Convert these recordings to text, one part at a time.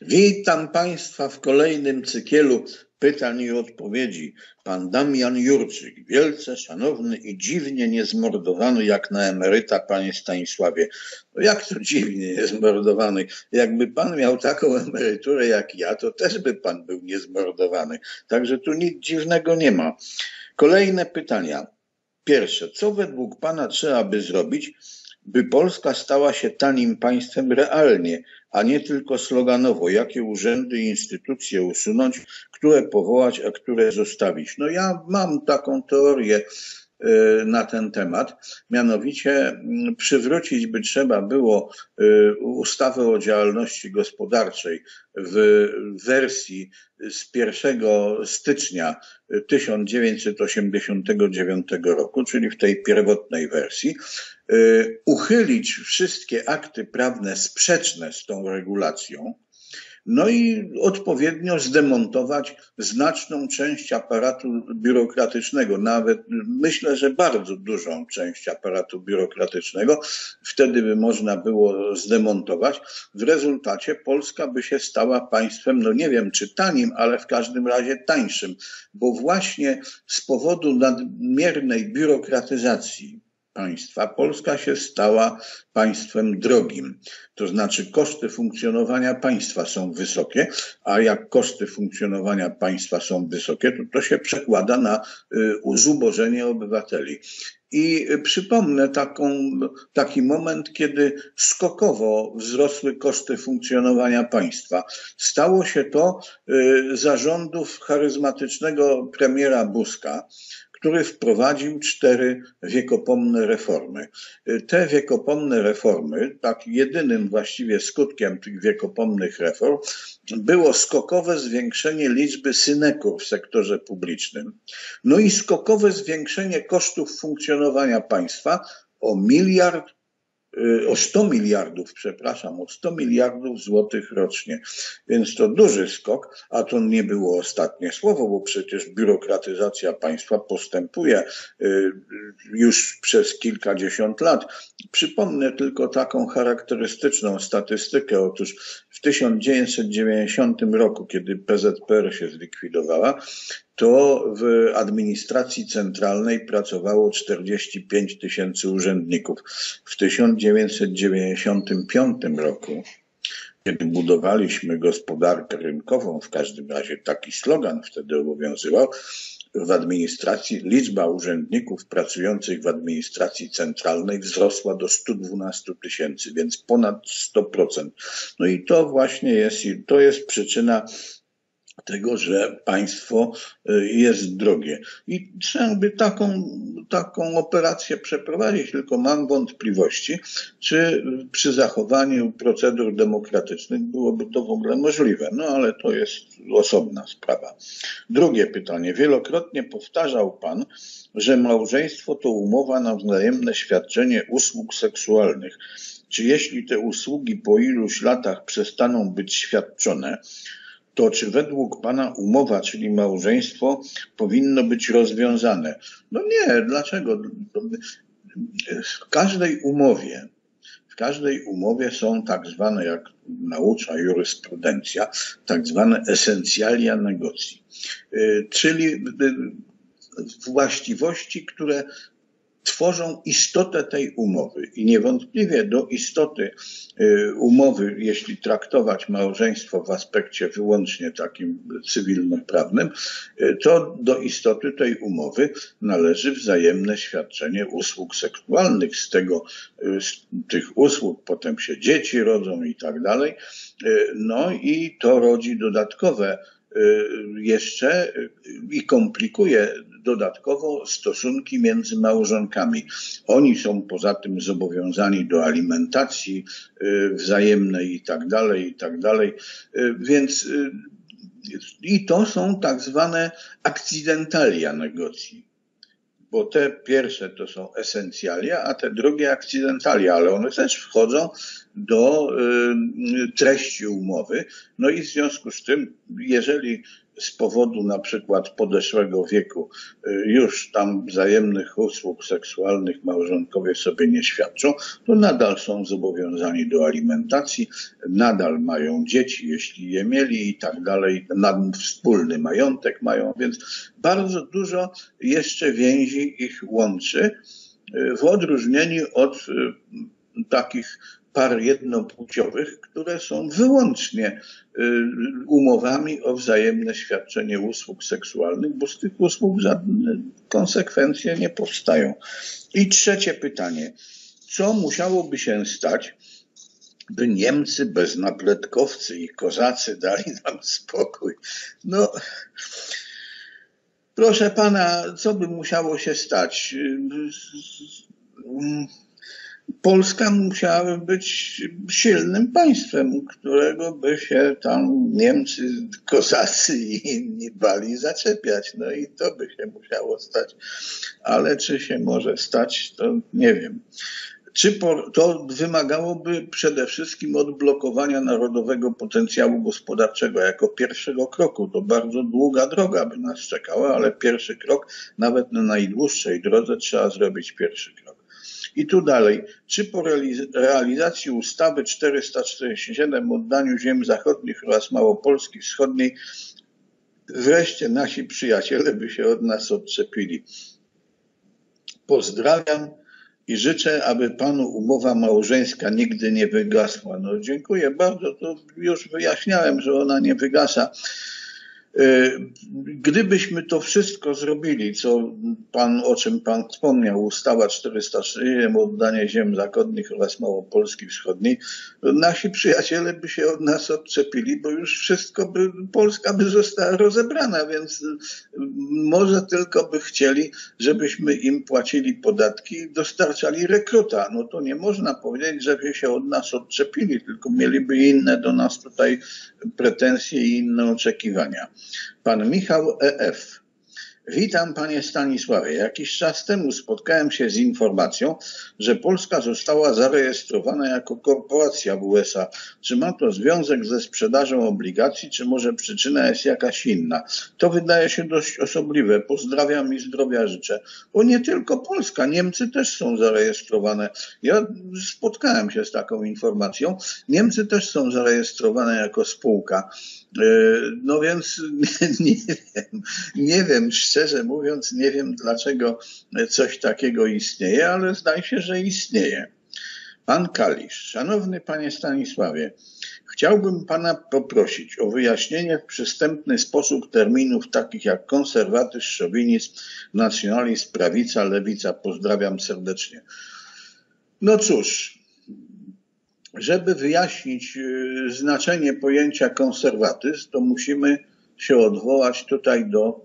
Witam Państwa w kolejnym cykielu pytań i odpowiedzi. Pan Damian Jurczyk, wielce szanowny i dziwnie niezmordowany jak na emeryta, panie Stanisławie. No jak to dziwnie niezmordowany? Jakby pan miał taką emeryturę jak ja, to też by pan był niezmordowany. Także tu nic dziwnego nie ma. Kolejne pytania. Pierwsze, co według pana trzeba by zrobić, by Polska stała się tanim państwem realnie, a nie tylko sloganowo? Jakie urzędy i instytucje usunąć, które powołać, a które zostawić? No ja mam taką teorię na ten temat, mianowicie przywrócić by trzeba było ustawę o działalności gospodarczej w wersji z 1 stycznia 1989 roku, czyli w tej pierwotnej wersji, uchylić wszystkie akty prawne sprzeczne z tą regulacją, no i odpowiednio zdemontować znaczną część aparatu biurokratycznego, nawet myślę, że bardzo dużą część aparatu biurokratycznego wtedy by można było zdemontować. W rezultacie Polska by się stała państwem, no nie wiem czy tanim, ale w każdym razie tańszym, bo właśnie z powodu nadmiernej biurokratyzacji państwa Polska się stała państwem drogim. To znaczy koszty funkcjonowania państwa są wysokie, a jak koszty funkcjonowania państwa są wysokie, to się przekłada na zubożenie obywateli. I przypomnę taki moment, kiedy skokowo wzrosły koszty funkcjonowania państwa. Stało się to za rządów charyzmatycznego premiera Buzka, który wprowadził 4 wiekopomne reformy. Te wiekopomne reformy, tak jedynym właściwie skutkiem tych wiekopomnych reform, było skokowe zwiększenie liczby synekur w sektorze publicznym, no i skokowe zwiększenie kosztów funkcjonowania państwa o 100 miliardów, przepraszam, o 100 miliardów złotych rocznie. Więc to duży skok, a to nie było ostatnie słowo, bo przecież biurokratyzacja państwa postępuje już przez kilkadziesiąt lat. Przypomnę tylko taką charakterystyczną statystykę. Otóż w 1990 roku, kiedy PZPR się zlikwidowała, to w administracji centralnej pracowało 45 000 urzędników. W 1995 roku, kiedy budowaliśmy gospodarkę rynkową, w każdym razie taki slogan wtedy obowiązywał, w administracji liczba urzędników pracujących w administracji centralnej wzrosła do 112 000, więc ponad 100%. No i to właśnie to jest przyczyna tego, że państwo jest drogie. I trzeba by taką operację przeprowadzić, tylko mam wątpliwości, czy przy zachowaniu procedur demokratycznych byłoby to w ogóle możliwe. No ale to jest osobna sprawa. Drugie pytanie. Wielokrotnie powtarzał pan, że małżeństwo to umowa na wzajemne świadczenie usług seksualnych. Czy jeśli te usługi po iluś latach przestaną być świadczone, to czy według pana umowa, czyli małżeństwo, powinno być rozwiązane? No nie, dlaczego? W każdej umowie są tak zwane, jak naucza jurysprudencja, tak zwane essentialia negotii, czyli właściwości, które tworzą istotę tej umowy i niewątpliwie do istoty umowy, jeśli traktować małżeństwo w aspekcie wyłącznie takim cywilnoprawnym, to do istoty tej umowy należy wzajemne świadczenie usług seksualnych. Z tych usług potem się dzieci rodzą i tak dalej. No i to rodzi dodatkowe jeszcze i komplikuje dodatkowo stosunki między małżonkami. Oni są poza tym zobowiązani do alimentacji wzajemnej i tak dalej. Więc i to są tak zwane akcydentalia negocji. Bo te pierwsze to są esencjalia, a te drugie akcydentalia, ale one też wchodzą do treści umowy. No i w związku z tym jeżeli z powodu na przykład podeszłego wieku już tam wzajemnych usług seksualnych małżonkowie sobie nie świadczą, to nadal są zobowiązani do alimentacji, nadal mają dzieci, jeśli je mieli i tak dalej, wspólny majątek mają, więc bardzo dużo jeszcze więzi ich łączy, w odróżnieniu od takich par jednopłciowych, które są wyłącznie umowami o wzajemne świadczenie usług seksualnych, bo z tych usług żadne konsekwencje nie powstają. I trzecie pytanie. Co musiałoby się stać, by Niemcy beznapletkowcy i kozacy dali nam spokój? No, proszę pana, co by musiało się stać? Polska musiałaby być silnym państwem, którego by się tam Niemcy, kozacy i inni bali zaczepiać. No i to by się musiało stać. Ale czy się może stać, to nie wiem. To wymagałoby przede wszystkim odblokowania narodowego potencjału gospodarczego jako pierwszego kroku. To bardzo długa droga by nas czekała, ale pierwszy krok, nawet na najdłuższej drodze trzeba zrobić pierwszy krok. I tu dalej, czy po realizacji ustawy 447 o oddaniu ziem zachodnich oraz Małopolski Wschodniej wreszcie nasi przyjaciele by się od nas odczepili? Pozdrawiam i życzę, aby panu umowa małżeńska nigdy nie wygasła. No dziękuję bardzo, to już wyjaśniałem, że ona nie wygasa. Gdybyśmy to wszystko zrobili, o czym pan wspomniał, ustawa 404 o oddanie ziem zachodnich oraz Małopolski Wschodniej, nasi przyjaciele by się od nas odczepili, bo już wszystko Polska by została rozebrana, więc może tylko by chcieli, żebyśmy im płacili podatki i dostarczali rekruta. No to nie można powiedzieć, żeby się od nas odczepili, tylko mieliby inne do nas tutaj pretensje i inne oczekiwania. Pan Michał E.F. Witam panie Stanisławie. Jakiś czas temu spotkałem się z informacją, że Polska została zarejestrowana jako korporacja w USA. Czy ma to związek ze sprzedażą obligacji, czy może przyczyna jest jakaś inna? To wydaje się dość osobliwe. Pozdrawiam i zdrowia życzę. Bo nie tylko Polska, Niemcy też są zarejestrowane. Ja spotkałem się z taką informacją. Niemcy też są zarejestrowane jako spółka. No więc nie wiem, szczerze mówiąc, nie wiem dlaczego coś takiego istnieje, ale zdaje się, że istnieje. Pan Kalisz. Szanowny panie Stanisławie, chciałbym pana poprosić o wyjaśnienie w przystępny sposób terminów takich jak konserwatyzm, szowinizm, nacjonalizm, prawica, lewica. Pozdrawiam serdecznie. No cóż, żeby wyjaśnić znaczenie pojęcia konserwatyzm, to musimy się odwołać tutaj do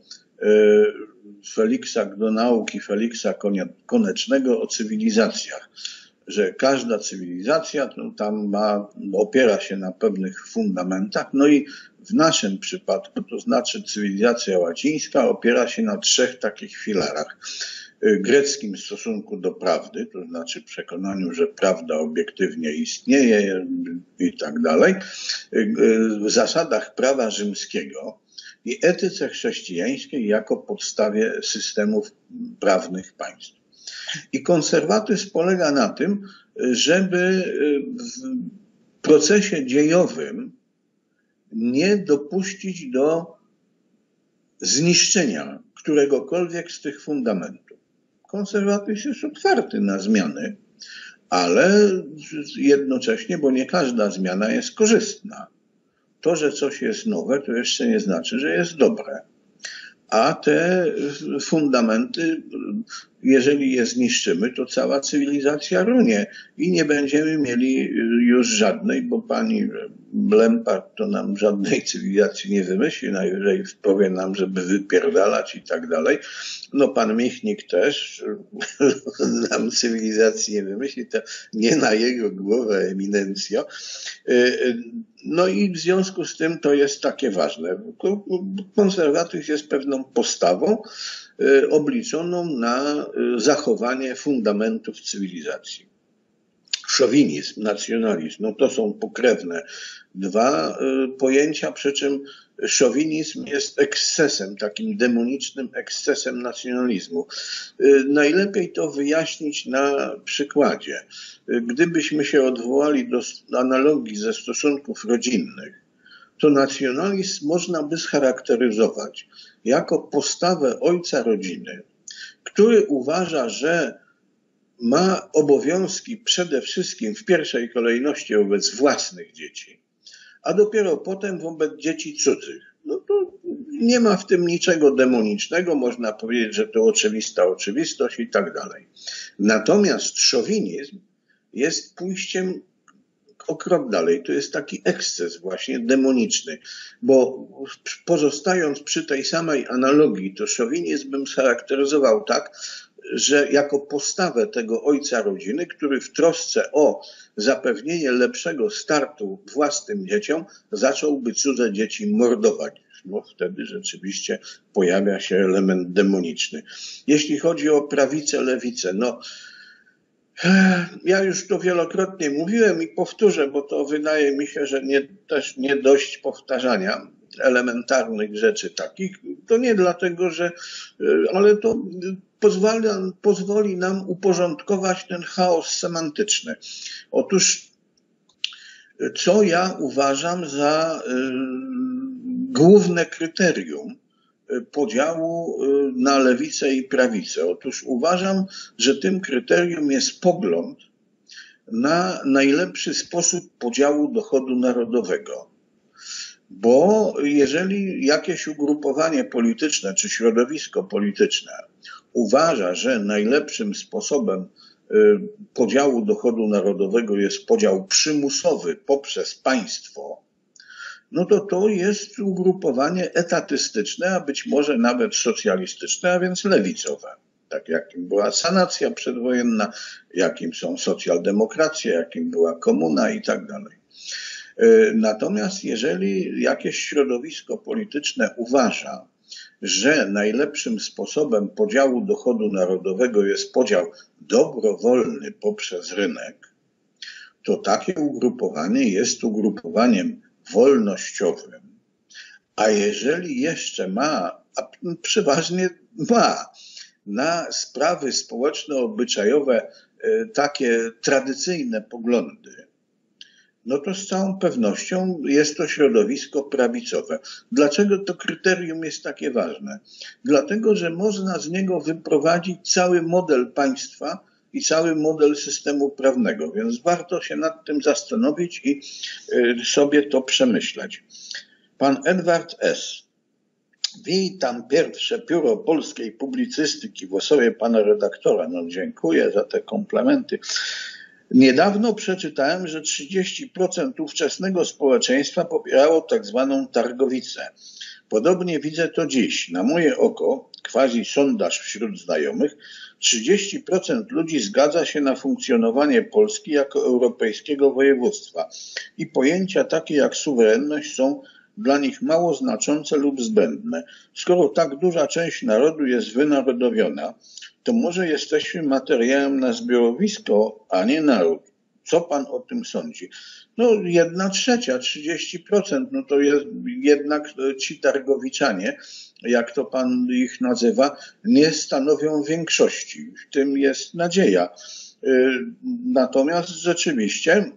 nauki Feliksa Konecznego o cywilizacjach, że każda cywilizacja tam opiera się na pewnych fundamentach, no i w naszym przypadku, to znaczy cywilizacja łacińska opiera się na 3 takich filarach. Greckim stosunku do prawdy, to znaczy przekonaniu, że prawda obiektywnie istnieje i tak dalej, w zasadach prawa rzymskiego i etyce chrześcijańskiej jako podstawie systemów prawnych państw. I konserwatyzm polega na tym, żeby w procesie dziejowym nie dopuścić do zniszczenia któregokolwiek z tych fundamentów. Konserwatyzm jest otwarty na zmiany, ale jednocześnie, bo nie każda zmiana jest korzystna. To, że coś jest nowe, to jeszcze nie znaczy, że jest dobre. A te fundamenty, jeżeli je zniszczymy, to cała cywilizacja runie i nie będziemy mieli już żadnej, bo pani Lempart to nam żadnej cywilizacji nie wymyśli, najwyżej powie nam, żeby wypierdalać i tak dalej. No pan Michnik też nam cywilizacji nie wymyśli, to nie na jego głowę eminencjo. No i w związku z tym to jest takie ważne. Konserwatyzm jest pewną postawą obliczoną na zachowanie fundamentów cywilizacji. Szowinizm, nacjonalizm, no to są pokrewne 2 pojęcia, przy czym szowinizm jest ekscesem, takim demonicznym ekscesem nacjonalizmu. Najlepiej to wyjaśnić na przykładzie. Gdybyśmy się odwołali do analogii ze stosunków rodzinnych, to nacjonalizm można by scharakteryzować jako postawę ojca rodziny, który uważa, że ma obowiązki przede wszystkim w pierwszej kolejności wobec własnych dzieci, a dopiero potem wobec dzieci cudzych. No to nie ma w tym niczego demonicznego, można powiedzieć, że to oczywista oczywistość i tak dalej. Natomiast szowinizm jest pójściem o krok dalej. To jest taki eksces właśnie demoniczny, bo pozostając przy tej samej analogii, to szowinizm bym scharakteryzował tak, że jako postawę tego ojca rodziny, który w trosce o zapewnienie lepszego startu własnym dzieciom zacząłby cudze dzieci mordować. No wtedy rzeczywiście pojawia się element demoniczny. Jeśli chodzi o prawicę, lewicę, no ja już to wielokrotnie mówiłem i powtórzę, bo to wydaje mi się, że też nie dość powtarzania elementarnych rzeczy takich. To nie dlatego, ale to pozwoli nam uporządkować ten chaos semantyczny. Otóż, co ja uważam za główne kryterium podziału na lewicę i prawicę? Otóż uważam, że tym kryterium jest pogląd na najlepszy sposób podziału dochodu narodowego. Bo jeżeli jakieś ugrupowanie polityczne czy środowisko polityczne uważa, że najlepszym sposobem podziału dochodu narodowego jest podział przymusowy poprzez państwo, no to jest ugrupowanie etatystyczne, a być może nawet socjalistyczne, a więc lewicowe. Tak jakim była sanacja przedwojenna, jakim są socjaldemokracje, jakim była komuna i tak dalej. Natomiast jeżeli jakieś środowisko polityczne uważa, że najlepszym sposobem podziału dochodu narodowego jest podział dobrowolny poprzez rynek, to takie ugrupowanie jest ugrupowaniem wolnościowym. A jeżeli jeszcze ma, a przeważnie ma, na sprawy społeczno-obyczajowe takie tradycyjne poglądy, no to z całą pewnością jest to środowisko prawicowe. Dlaczego to kryterium jest takie ważne? Dlatego, że można z niego wyprowadzić cały model państwa i cały model systemu prawnego, więc warto się nad tym zastanowić i sobie to przemyśleć. Pan Edward S. Witam pierwsze pióro polskiej publicystyki w osobie pana redaktora. No dziękuję za te komplementy. Niedawno przeczytałem, że 30% ówczesnego społeczeństwa popierało tak zwaną targowicę. Podobnie widzę to dziś. Na moje oko, quasi sondaż wśród znajomych, 30% ludzi zgadza się na funkcjonowanie Polski jako europejskiego województwa i pojęcia takie jak suwerenność są dla nich mało znaczące lub zbędne. Skoro tak duża część narodu jest wynarodowiona, to może jesteśmy materiałem na zbiorowisko, a nie naród. Co pan o tym sądzi? No 1/3, 30%, no to jest jednak ci targowiczanie, jak to pan ich nazywa, nie stanowią większości. W tym jest nadzieja. Natomiast rzeczywiście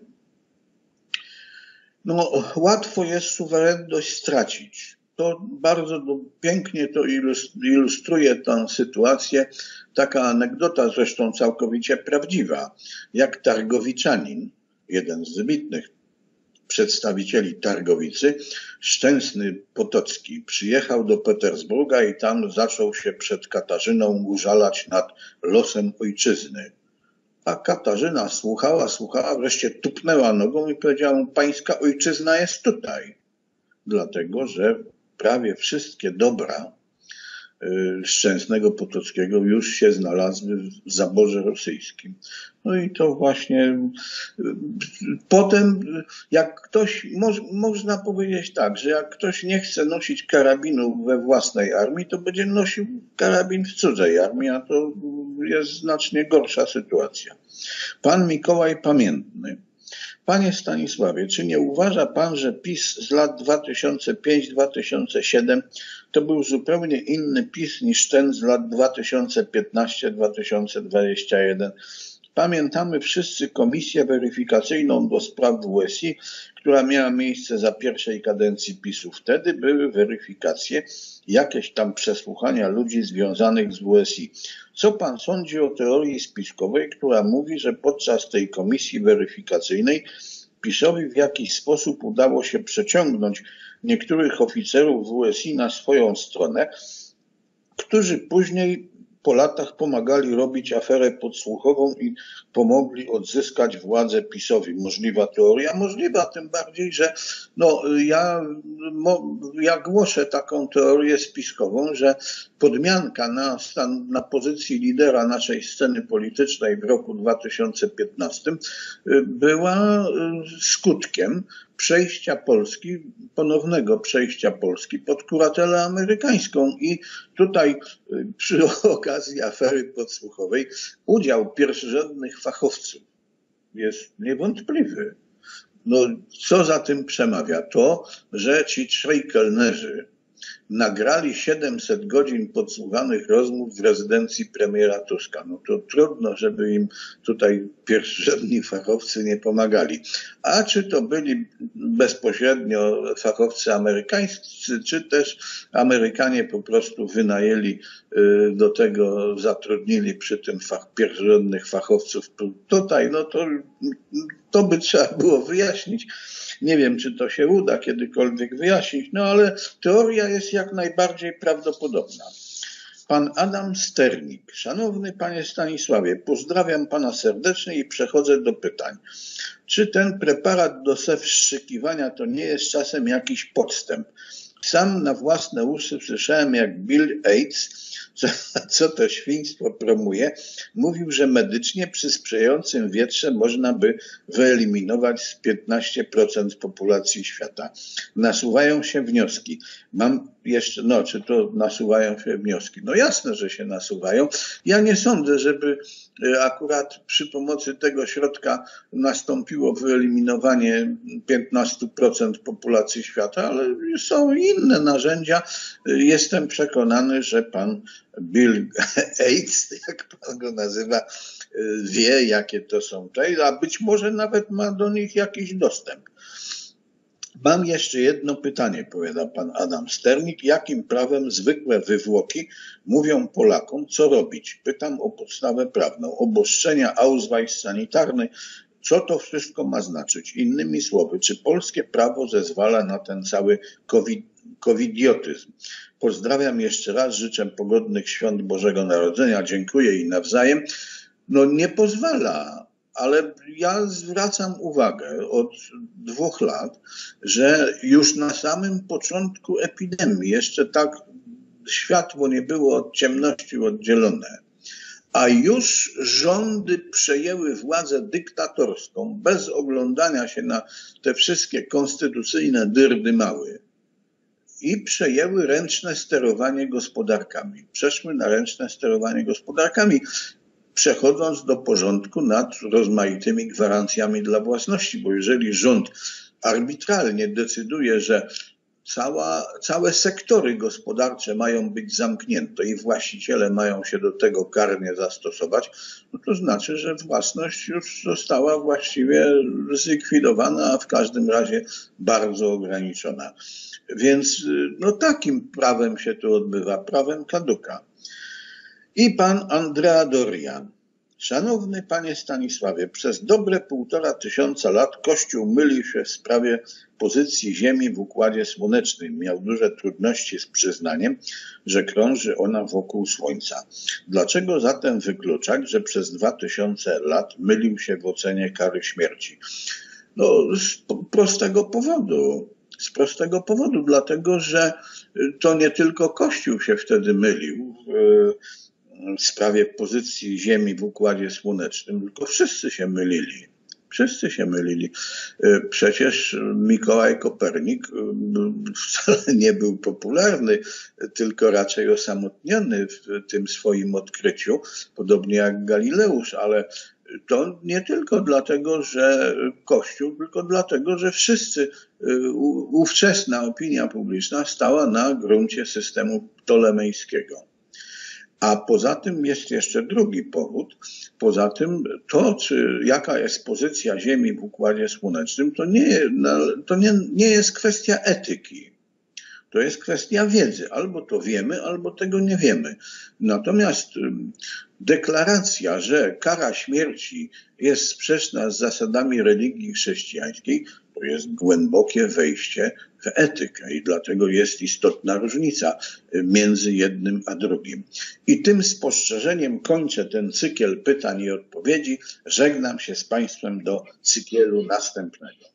no, łatwo jest suwerenność stracić. To bardzo pięknie to ilustruje tę sytuację. Taka anegdota, zresztą całkowicie prawdziwa, jak targowiczanin, jeden z wybitnych przedstawicieli Targowicy, Szczęsny Potocki, przyjechał do Petersburga i tam zaczął się przed Katarzyną użalać nad losem ojczyzny. A Katarzyna słuchała, wreszcie tupnęła nogą i powiedziała: pańska ojczyzna jest tutaj. Dlatego, że prawie wszystkie dobra Szczęsnego Potockiego już się znalazły w zaborze rosyjskim. No i to właśnie potem, jak ktoś, można powiedzieć tak, że jak ktoś nie chce nosić karabinu we własnej armii, to będzie nosił karabin w cudzej armii, a to jest znacznie gorsza sytuacja. Pan Mikołaj Pamiętny. Panie Stanisławie, czy nie uważa pan, że PiS z lat 2005-2007 to był zupełnie inny PiS niż ten z lat 2015-2021? Pamiętamy wszyscy komisję weryfikacyjną do spraw WSI, która miała miejsce za pierwszej kadencji PiS-u. Wtedy były weryfikacje, jakieś tam przesłuchania ludzi związanych z WSI. Co pan sądzi o teorii spiskowej, która mówi, że podczas tej komisji weryfikacyjnej PiS-owi w jakiś sposób udało się przeciągnąć niektórych oficerów WSI na swoją stronę, którzy później po latach pomagali robić aferę podsłuchową i pomogli odzyskać władzę PiS-owi. Możliwa teoria? Możliwa, tym bardziej, że ja głoszę taką teorię spiskową, że podmianka na pozycji lidera naszej sceny politycznej w roku 2015 była skutkiem ponownego przejścia Polski pod kuratelę amerykańską i tutaj przy okazji afery podsłuchowej udział pierwszorzędnych fachowców jest niewątpliwy. No, co za tym przemawia? To, że ci trzej kelnerzy nagrali 700 godzin podsłuchanych rozmów w rezydencji premiera Tuska. No to trudno, żeby im tutaj pierwszorzędni fachowcy nie pomagali. A czy to byli bezpośrednio fachowcy amerykańscy, czy też Amerykanie po prostu wynajęli do tego, zatrudnili przy tym pierwszorzędnych fachowców tutaj, no to by trzeba było wyjaśnić. Nie wiem, czy to się uda kiedykolwiek wyjaśnić, no ale teoria jest jak najbardziej prawdopodobna. Pan Adam Sternik. Szanowny panie Stanisławie, pozdrawiam pana serdecznie i przechodzę do pytań. Czy ten preparat do wstrzykiwania to nie jest czasem jakiś podstęp? Sam na własne uszy słyszałem, jak Bill Gates, co to świństwo promuje, mówił, że medycznie przy sprzyjającym wietrze można by wyeliminować z 15% populacji świata. Nasuwają się wnioski. Czy to nasuwają się wnioski? No jasne, że się nasuwają. Ja nie sądzę, żeby akurat przy pomocy tego środka nastąpiło wyeliminowanie 15% populacji świata, ale są inne narzędzia. Jestem przekonany, że pan Bill Gates, jak pan go nazywa, wie, jakie to są a być może nawet ma do nich jakiś dostęp. Mam jeszcze jedno pytanie, powiada pan Adam Sternik. Jakim prawem zwykłe wywłoki mówią Polakom, co robić? Pytam o podstawę prawną. Obostrzenia, Ausweis sanitarny. Co to wszystko ma znaczyć? Innymi słowy, czy polskie prawo zezwala na ten cały covidiotyzm? Pozdrawiam jeszcze raz, życzę pogodnych świąt Bożego Narodzenia. Dziękuję i nawzajem. No nie pozwala. Ale ja zwracam uwagę od 2 lat, że już na samym początku epidemii, jeszcze tak światło nie było od ciemności oddzielone, a już rządy przejęły władzę dyktatorską bez oglądania się na te wszystkie konstytucyjne dyrdymały i przejęły ręczne sterowanie gospodarkami. Przeszły na ręczne sterowanie gospodarkami, przechodząc do porządku nad rozmaitymi gwarancjami dla własności, bo jeżeli rząd arbitralnie decyduje, że całe sektory gospodarcze mają być zamknięte i właściciele mają się do tego karnie zastosować, no to znaczy, że własność już została właściwie zlikwidowana, a w każdym razie bardzo ograniczona. Więc takim prawem się to odbywa, prawem kaduka. I pan Andrea Dorian. Szanowny panie Stanisławie, przez dobre 1500 lat Kościół mylił się w sprawie pozycji Ziemi w Układzie Słonecznym. Miał duże trudności z przyznaniem, że krąży ona wokół Słońca. Dlaczego zatem wykluczać, że przez 2000 lat mylił się w ocenie kary śmierci? Z prostego powodu, dlatego że to nie tylko Kościół się wtedy mylił w sprawie pozycji Ziemi w Układzie Słonecznym, tylko wszyscy się mylili. Wszyscy się mylili. Przecież Mikołaj Kopernik wcale nie był popularny, tylko raczej osamotniony w tym swoim odkryciu, podobnie jak Galileusz, ale to nie tylko dlatego, że Kościół, tylko dlatego, że wszyscy, ówczesna opinia publiczna stała na gruncie systemu ptolemejskiego. A poza tym jest jeszcze drugi powód. Poza tym to, jaka jest pozycja Ziemi w Układzie Słonecznym, to nie jest kwestia etyki. To jest kwestia wiedzy. Albo to wiemy, albo tego nie wiemy. Natomiast deklaracja, że kara śmierci jest sprzeczna z zasadami religii chrześcijańskiej, to jest głębokie wejście w etykę i dlatego jest istotna różnica między jednym a drugim. I tym spostrzeżeniem kończę ten cykl pytań i odpowiedzi. Żegnam się z Państwem do cyklu następnego.